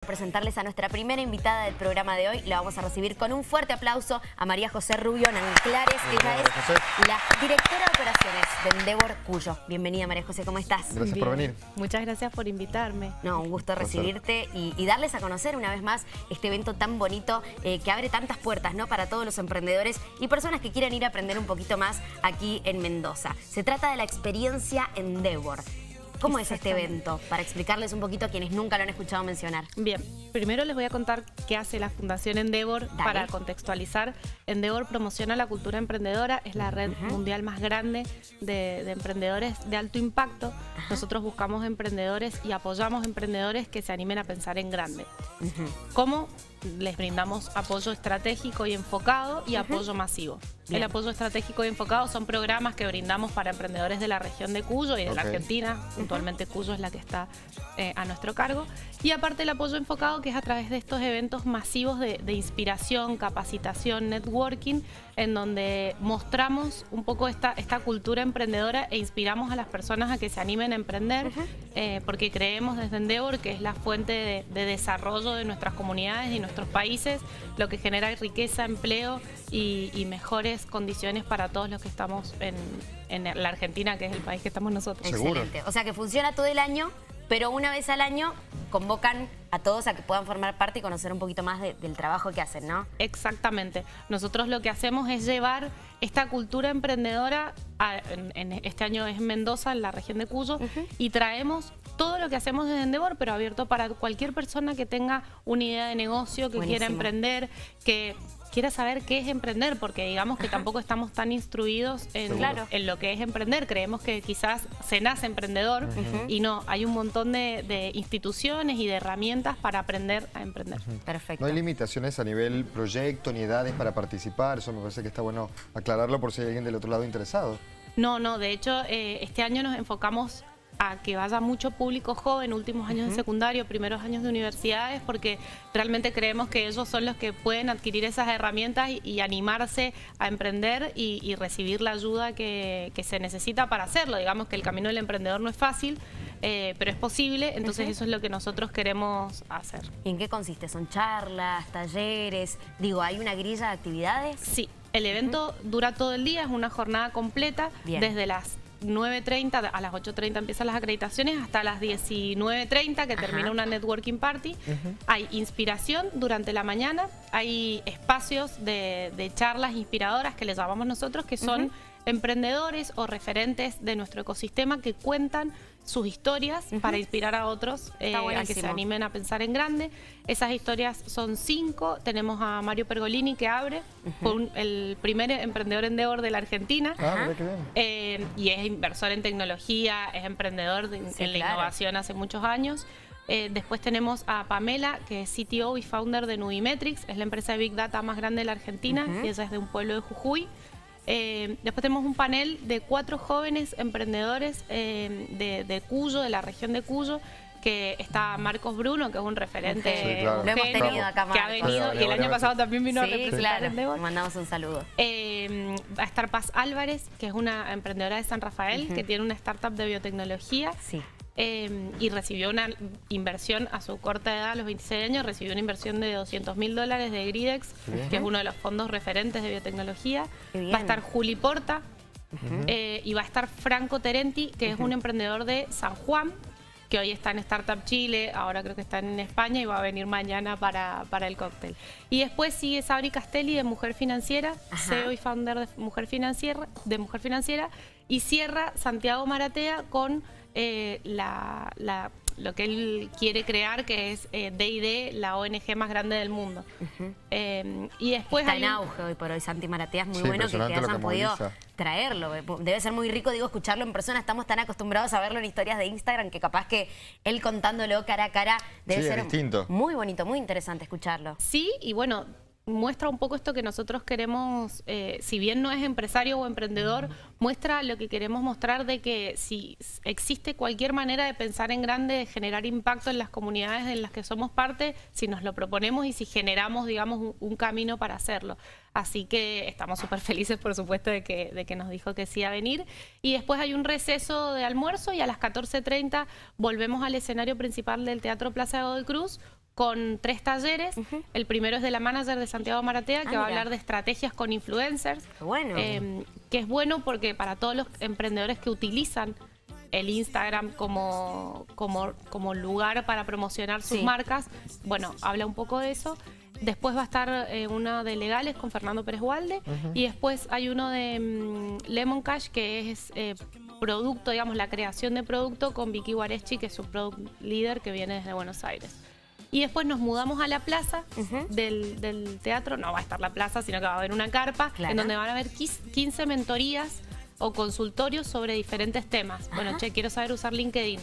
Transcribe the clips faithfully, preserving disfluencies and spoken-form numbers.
presentarles a nuestra primera invitada del programa de hoy. La vamos a recibir con un fuerte aplauso a María José Rubio Nanclares. Ella es la directora de operaciones de Endeavor Cuyo. Bienvenida, María José, ¿cómo estás? Gracias Bien. por venir. Muchas gracias por invitarme. No, un gusto recibirte y, y darles a conocer una vez más este evento tan bonito eh, que abre tantas puertas, ¿no?, para todos los emprendedores y personas que quieran ir a aprender un poquito más aquí en Mendoza. Se trata de la experiencia Endeavor. ¿Cómo es este evento? Para explicarles un poquito a quienes nunca lo han escuchado mencionar. Bien, primero les voy a contar qué hace la Fundación Endeavor. Dale. Para contextualizar. Endeavor promociona la cultura emprendedora, es la red uh-huh. mundial más grande de, de emprendedores de alto impacto. Uh-huh. Nosotros buscamos emprendedores y apoyamos emprendedores que se animen a pensar en grande. Uh-huh. ¿Cómo? Les brindamos apoyo estratégico y enfocado y uh-huh. apoyo masivo. Bien. El apoyo estratégico y enfocado son programas que brindamos para emprendedores de la región de Cuyo y de okay. la Argentina. Puntualmente Cuyo es la que está eh, a nuestro cargo. Y aparte el apoyo enfocado, que es a través de estos eventos masivos de, de inspiración, capacitación, networking, en donde mostramos un poco esta, esta cultura emprendedora e inspiramos a las personas a que se animen a emprender, uh-huh. eh, porque creemos desde Endeavor que es la fuente de, de desarrollo de nuestras comunidades y nuestros países, lo que genera riqueza, empleo y, y mejores condiciones para todos los que estamos en, en la Argentina, que es el país que estamos nosotros. Excelente. ¿Seguro? O sea que funciona todo el año, pero una vez al año convocan a todos a que puedan formar parte y conocer un poquito más de, del trabajo que hacen, ¿no? Exactamente. Nosotros lo que hacemos es llevar esta cultura emprendedora, a, en, en este año es en Mendoza, en la región de Cuyo, uh-huh. y traemos todo lo que hacemos desde Endeavor, pero abierto para cualquier persona que tenga una idea de negocio, que Buenísimo. quiera emprender, que quiera saber qué es emprender, porque digamos que tampoco estamos tan instruidos en, claro. en lo que es emprender. Creemos que quizás se nace emprendedor uh-huh. y no, hay un montón de, de instituciones y de herramientas para aprender a emprender. Uh-huh. Perfecto. No hay limitaciones a nivel proyecto ni edades para participar, eso me parece que está bueno aclararlo por si hay alguien del otro lado interesado. No, no, de hecho eh, este año nos enfocamos a que vaya mucho público joven, últimos años uh-huh. de secundario, primeros años de universidades, porque realmente creemos que ellos son los que pueden adquirir esas herramientas y, y animarse a emprender y, y recibir la ayuda que, que se necesita para hacerlo. Digamos que el camino del emprendedor no es fácil, eh, pero es posible, entonces uh-huh. eso es lo que nosotros queremos hacer. ¿Y en qué consiste? ¿Son charlas, talleres? Digo, ¿hay una grilla de actividades? Sí, el evento uh-huh. dura todo el día, es una jornada completa, Bien. desde las nueve treinta, a las ocho treinta empiezan las acreditaciones, hasta las diecinueve treinta que Ajá. termina una networking party. Uh-huh. Hay inspiración durante la mañana, hay espacios de, de charlas inspiradoras que les llamamos nosotros, que son uh-huh. emprendedores o referentes de nuestro ecosistema que cuentan sus historias uh-huh. para inspirar a otros eh, a que se animen a pensar en grande. Esas historias son cinco. Tenemos a Mario Pergolini, que abre, uh-huh. fue un, el primer emprendedor Endeavor de la Argentina. Ah, qué bien. Eh, y es inversor en tecnología, es emprendedor de, sí, en la claro. innovación hace muchos años. Eh, después tenemos a Pamela, que es C T O y founder de Nubimetrics, es la empresa de Big Data más grande de la Argentina, uh-huh. y ella es de un pueblo de Jujuy. Eh, después tenemos un panel de cuatro jóvenes emprendedores eh, de, de Cuyo, de la región de Cuyo, que está Marcos Bruno, que es un referente, sí, claro. Lo hemos tenido acá, Marcos. Que ha venido, vale, y el año vale, pasado también vino sí, a representar claro. Endeavor. Le mandamos un saludo. Eh, va a estar Paz Álvarez, que es una emprendedora de San Rafael, uh-huh. que tiene una startup de biotecnología. Sí. Eh, y recibió una inversión a su corta edad, a los veintiséis años, recibió una inversión de doscientos mil dólares de Gridex, uh-huh. que es uno de los fondos referentes de biotecnología. Va a estar Juli Porta, uh-huh. eh, y va a estar Franco Terenti, que uh-huh. es un emprendedor de San Juan, que hoy está en Startup Chile, ahora creo que está en España y va a venir mañana para, para el cóctel. Y después sigue Sabri Castelli de Mujer Financiera, Ajá. C E O y founder de Mujer Financiera, de Mujer Financiera, y cierra Santiago Maratea con eh, la, la, lo que él quiere crear, que es eh, D y D, la O N G más grande del mundo. Uh-huh. eh, y después está hay en un... auge hoy por hoy, Santi Maratea, es muy sí, bueno que, que hayan que podido traerlo. Debe ser muy rico, digo, escucharlo en persona. Estamos tan acostumbrados a verlo en historias de Instagram que capaz que él contándolo cara a cara debe sí, ser distinto. Muy bonito, muy interesante escucharlo. Sí, y bueno, muestra un poco esto que nosotros queremos, eh, si bien no es empresario o emprendedor, muestra lo que queremos mostrar de que si existe cualquier manera de pensar en grande, de generar impacto en las comunidades en las que somos parte, si nos lo proponemos y si generamos, digamos, un, un camino para hacerlo. Así que estamos súper felices, por supuesto, de que, de que nos dijo que sí a venir. Y después hay un receso de almuerzo y a las catorce treinta volvemos al escenario principal del Teatro Plaza de Godoy Cruz con tres talleres. Uh-huh. El primero es de la manager de Santiago Maratea, que ah, va a hablar de estrategias con influencers. Bueno. Eh, que es bueno porque para todos los emprendedores que utilizan el Instagram como, como, como lugar para promocionar sus sí. marcas, bueno, habla un poco de eso. Después va a estar eh, uno de legales con Fernando Pérez Walde. Uh-huh. Y después hay uno de um, Lemon Cash, que es eh, producto, digamos, la creación de producto con Vicky Guareschi, que es su product leader que viene desde Buenos Aires. Y después nos mudamos a la plaza uh-huh. del, del teatro. No va a estar la plaza, sino que va a haber una carpa, claro. en donde van a haber quince mentorías o consultorios sobre diferentes temas. Ajá. Bueno, che, quiero saber usar LinkedIn.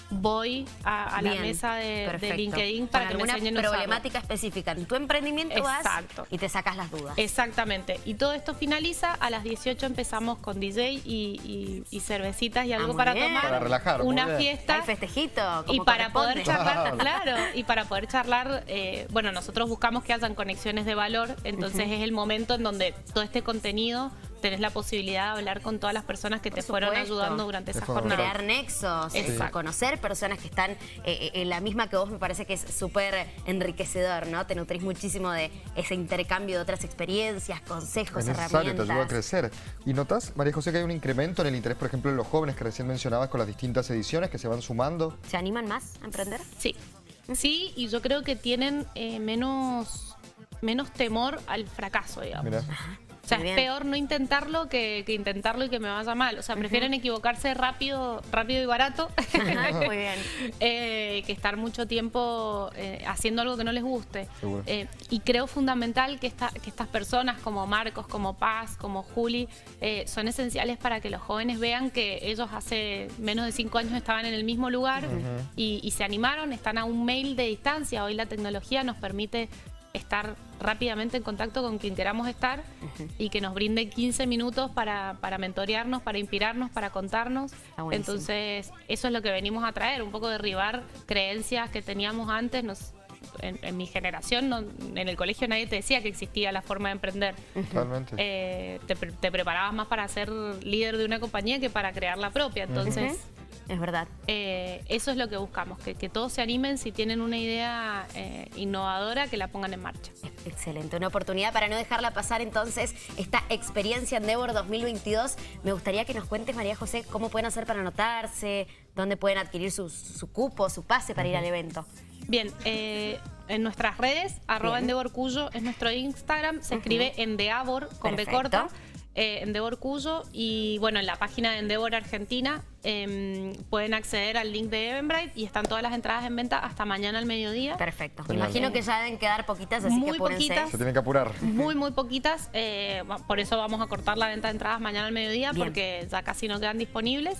Voy a, a la mesa de, de LinkedIn para que me enseñen a usarlo. Problemática específica en tu emprendimiento. Exacto. Vas y te sacas las dudas. Exactamente. Y todo esto finaliza a las dieciocho. Empezamos con D J y, y, y cervecitas y algo ah, para bien. tomar. Para relajar. Una fiesta. Hay festejito. Y para poder charlar, claro. Y para poder charlar, eh, bueno, nosotros buscamos que hayan conexiones de valor. Entonces uh-huh. es el momento en donde todo este contenido tenés la posibilidad de hablar con todas las personas que te fueron ayudando durante esa jornada. Crear nexos, sí. conocer personas que están eh, en la misma que vos, me parece que es súper enriquecedor, ¿no? Te nutrís muchísimo de ese intercambio de otras experiencias, consejos, es necesario, herramientas. Te ayuda a crecer. ¿Y notas, María José, que hay un incremento en el interés, por ejemplo, en los jóvenes que recién mencionabas con las distintas ediciones que se van sumando? ¿Se animan más a emprender? Sí. Sí, y yo creo que tienen eh, menos, menos temor al fracaso, digamos. Mirá. O sea, es peor no intentarlo que, que intentarlo y que me vaya mal. O sea, prefieren uh-huh. equivocarse rápido rápido y barato Muy bien. eh, que estar mucho tiempo eh, haciendo algo que no les guste. Eh, y creo fundamental que, esta, que estas personas como Marcos, como Paz, como Juli, eh, son esenciales para que los jóvenes vean que ellos hace menos de cinco años estaban en el mismo lugar uh-huh. y, y se animaron, están a un mail de distancia. Hoy la tecnología nos permite estar rápidamente en contacto con quien queramos estar uh-huh. y que nos brinde quince minutos para, para mentorearnos, para inspirarnos, para contarnos. Entonces, eso es lo que venimos a traer, un poco derribar creencias que teníamos antes. Nos, en, en mi generación, no, en el colegio nadie te decía que existía la forma de emprender. Totalmente. Eh, te, te preparabas más para ser líder de una compañía que para crear la propia. Entonces... Uh-huh. Es verdad. Eh, eso es lo que buscamos, que, que todos se animen si tienen una idea eh, innovadora, que la pongan en marcha. Excelente, una oportunidad para no dejarla pasar entonces esta experiencia Endeavor dos mil veintidós. Me gustaría que nos cuentes, María José, cómo pueden hacer para anotarse, dónde pueden adquirir su, su cupo, su pase para ir al evento. Bien, eh, en nuestras redes, arroba Endeavor Cuyo es nuestro Instagram, se uh-huh. escribe Endeavor con B corta. Eh, Endeavor Cuyo, y bueno, en la página de Endeavor Argentina eh, pueden acceder al link de Eventbrite y están todas las entradas en venta hasta mañana al mediodía. Perfecto. Me imagino que ya deben quedar poquitas, así muy que apúrense. Poquitas, se tienen que apurar. Muy, muy poquitas. Eh, por eso vamos a cortar la venta de entradas mañana al mediodía. Bien. Porque ya casi no quedan disponibles.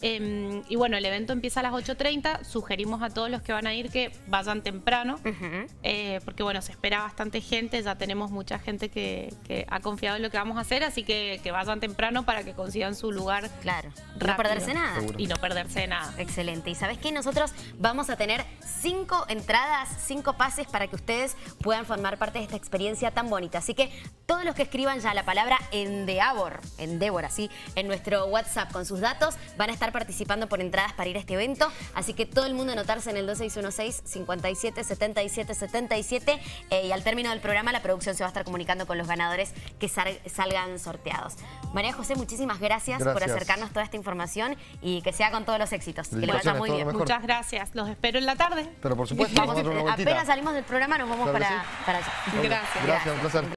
Eh, y bueno, el evento empieza a las ocho treinta. Sugerimos a todos los que van a ir que vayan temprano, uh-huh. eh, porque bueno, se espera bastante gente. Ya tenemos mucha gente que, que ha confiado en lo que vamos a hacer, así que, que vayan temprano para que consigan su lugar. Claro, rápido. No perderse nada. Seguro. Y no perderse de nada. Excelente. Y ¿sabes qué? Nosotros vamos a tener cinco entradas, cinco pases para que ustedes puedan formar parte de esta experiencia tan bonita. Así que todos los que escriban ya la palabra Endeavor, Endeavor, así, en nuestro WhatsApp con sus datos, van a estar participando por entradas para ir a este evento, así que todo el mundo anotarse en el dos seis uno seis, cinco siete, siete siete siete siete eh, y al término del programa la producción se va a estar comunicando con los ganadores que sal salgan sorteados. María José, muchísimas gracias, gracias por acercarnos toda esta información y que sea con todos los éxitos, que le vaya muy bien. Muchas gracias, los espero en la tarde. Pero por supuesto, vamos, vamos a apenas salimos del programa nos vamos claro para, sí. para allá. Gracias. Gracias, un placer.